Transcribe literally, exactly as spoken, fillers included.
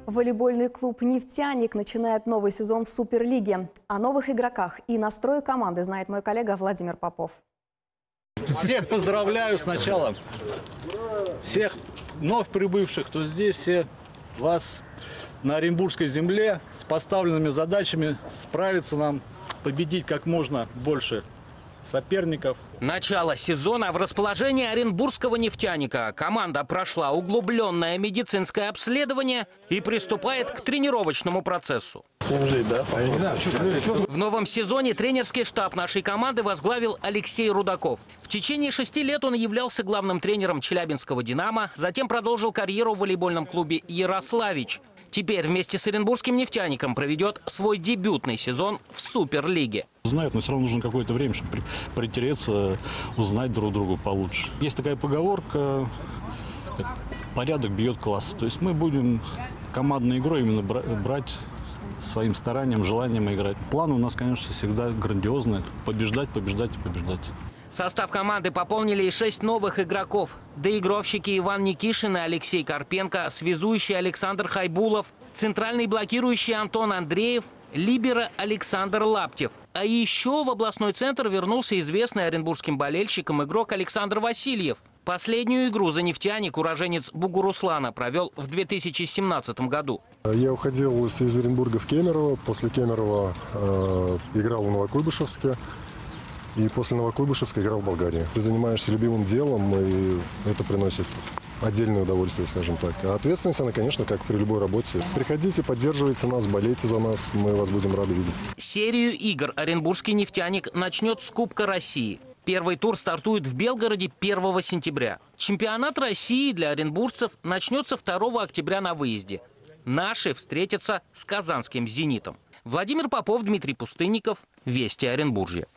Волейбольный клуб «Нефтяник» начинает новый сезон в Суперлиге. О новых игроках и настрое команды знает мой коллега Владимир Попов. Всех поздравляю сначала. Всех вновь прибывших, кто здесь, все вас на Оренбургской земле с поставленными задачами справиться нам, победить как можно больше соперников. Начало сезона в расположении Оренбургского нефтяника. Команда прошла углубленное медицинское обследование и приступает к тренировочному процессу. В новом сезоне тренерский штаб нашей команды возглавил Алексей Рудаков. В течение шести лет он являлся главным тренером Челябинского «Динамо», затем продолжил карьеру в волейбольном клубе «Ярославич». Теперь вместе с Оренбургским нефтяником проведет свой дебютный сезон в Суперлиге. Знают, но все равно нужно какое-то время, чтобы притереться, узнать друг друга получше. Есть такая поговорка: порядок бьет класс. То есть мы будем командной игрой именно брать своим старанием, желанием играть. План у нас, конечно, всегда грандиозный: побеждать, побеждать и побеждать. Состав команды пополнили и шесть новых игроков. Доигровщики Иван Никишин и Алексей Карпенко, связующий Александр Хайбулов, центральный блокирующий Антон Андреев, либеро Александр Лаптев. А еще в областной центр вернулся известный оренбургским болельщикам игрок Александр Васильев. Последнюю игру за «Нефтяник» уроженец Бугуруслана провел в две тысячи семнадцатом году. Я уходил из Оренбурга в Кемерово. После Кемерово э, играл в Новокуйбышевске. И после Новокуйбышевска играл в Болгарии. Ты занимаешься любимым делом, и это приносит отдельное удовольствие, скажем так. А ответственность, она, конечно, как при любой работе. Приходите, поддерживайте нас, болейте за нас, мы вас будем рады видеть. Серию игр Оренбургский нефтяник начнет с Кубка России. Первый тур стартует в Белгороде первого сентября. Чемпионат России для оренбуржцев начнется второго октября на выезде. Наши встретятся с казанским «Зенитом». Владимир Попов, Дмитрий Пустынников. Вести Оренбуржья.